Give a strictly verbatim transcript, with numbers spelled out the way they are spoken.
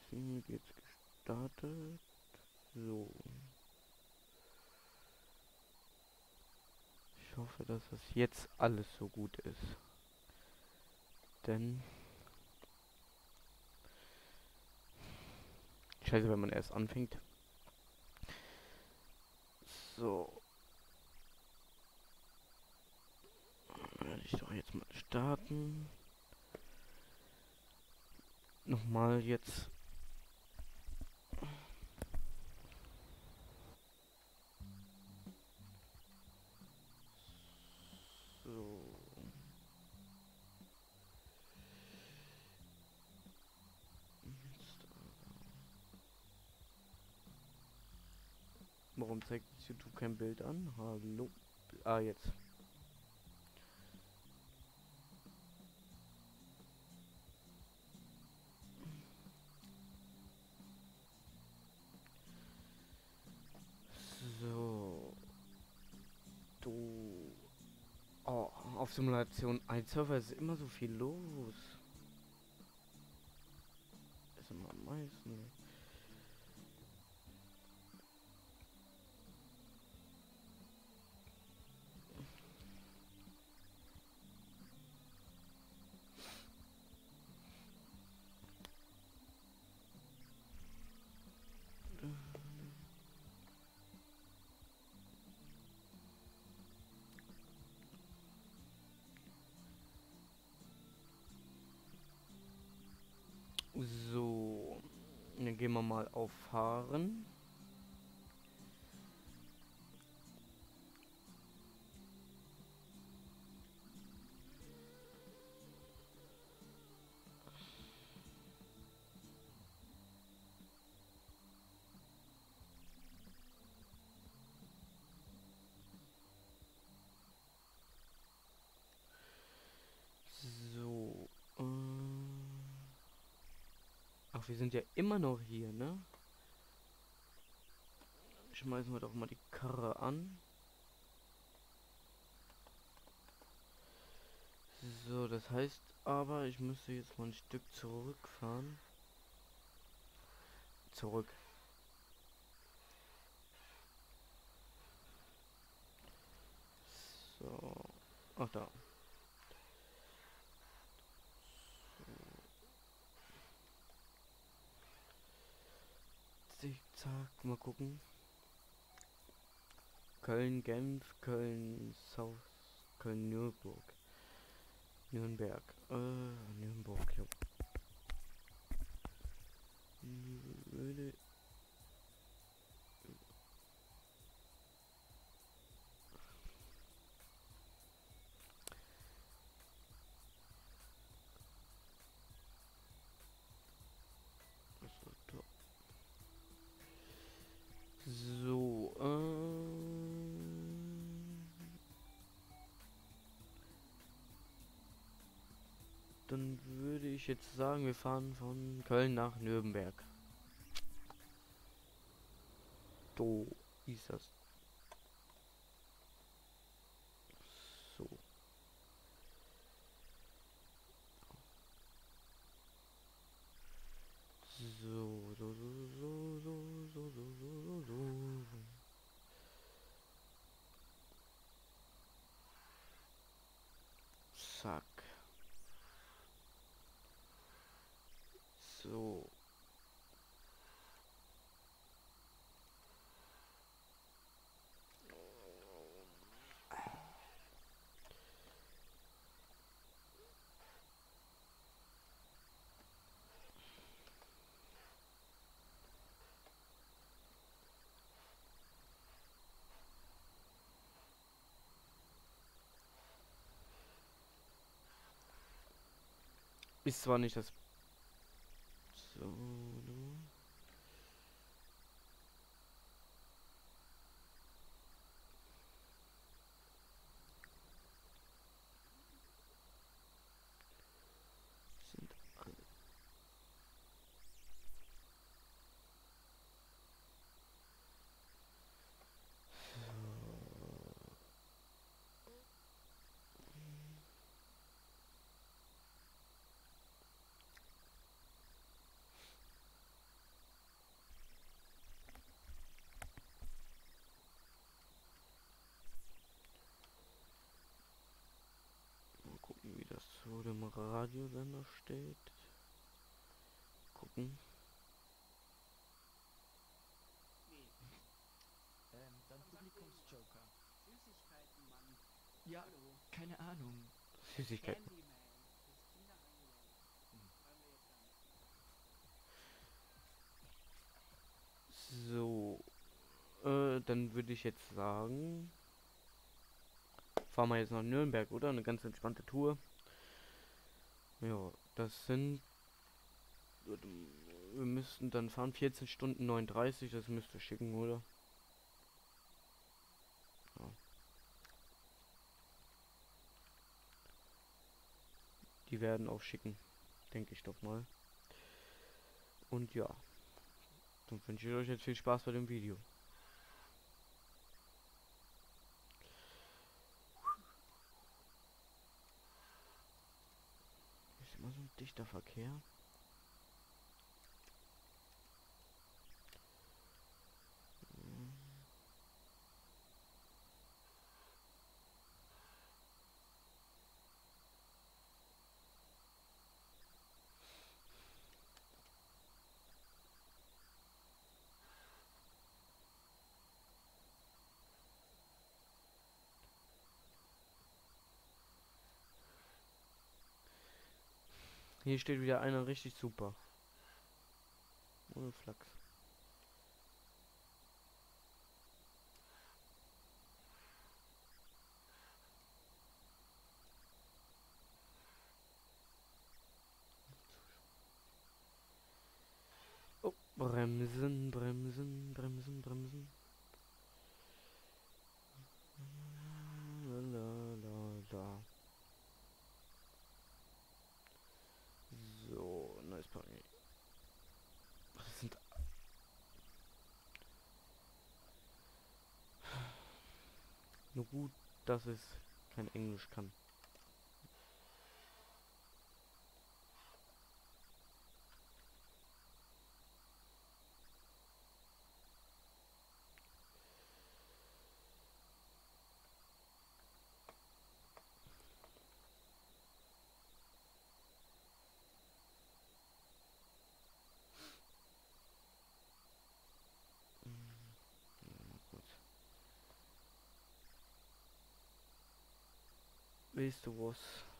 Hm, jetzt gestartet. So. Ich hoffe, dass das jetzt alles so gut ist. Denn. Scheiße, wenn man erst anfängt. So. Werde ich doch jetzt mal starten. Nochmal jetzt. So. Jetzt, warum zeigt YouTube kein Bild an? Hallo. Ah, jetzt. So. Du. Oh, auf Simulation eins Server ist immer so viel los. Ist immer am meisten. So. Dann gehen wir mal auf Fahren. So. Ähm. Ach, wir sind ja immer noch hier, ne? Schmeißen wir doch mal die Karre an. So, das heißt aber, ich müsste jetzt mal ein Stück zurückfahren. Zurück. So. Ach da. Zickzack, mal gucken. Köln, Genf, Köln, South, Köln, Nürnberg. Nürnberg. Äh, Nürnberg, ja. Würde. So, ähm. Dann würde ich jetzt sagen, wir fahren von Köln nach Nürnberg. So ist das. So. So, so, so, so, so, so, so, so, so, so. Zack. So. Ist zwar nicht das. So. Sind alle. Radiosender steht. Gucken. Ähm, dann Publikumsjoker. Ja, keine Ahnung. Süßigkeiten. So. Äh, dann würde ich jetzt sagen, fahren wir jetzt nach Nürnberg, oder? Eine ganz entspannte Tour. Ja, das sind. Wir müssten dann fahren vierzehn Stunden neununddreißig, das müsste schicken, oder? Ja. Die werden auch schicken, denke ich doch mal. Und ja, dann wünsche ich euch jetzt viel Spaß bei dem Video. Ist immer so ein dichter Verkehr. Hier steht wieder einer richtig super. Ohne Flachs. Oh, Bremsen, Bremsen, Bremsen, Bremsen. La, la, la, la. So, nice Pony. Das sind nur gut, dass es kein Englisch kann. Gut. Weißt du was?